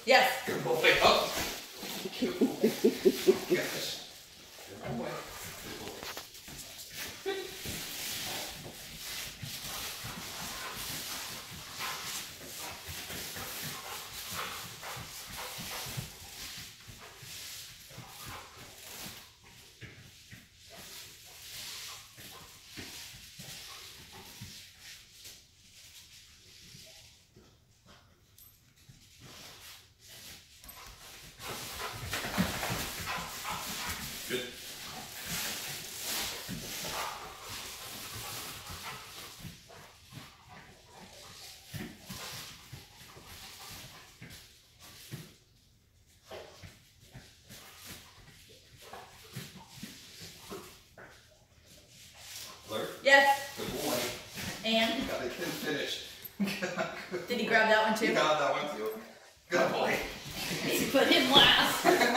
Yes. Good boy. Oh. Good boy. Gosh. Good boy. Good boy. Good. Alert. Yes. Good boy. And Got it finished. did he grab that one too? He got that one too. Good boy. He put him last.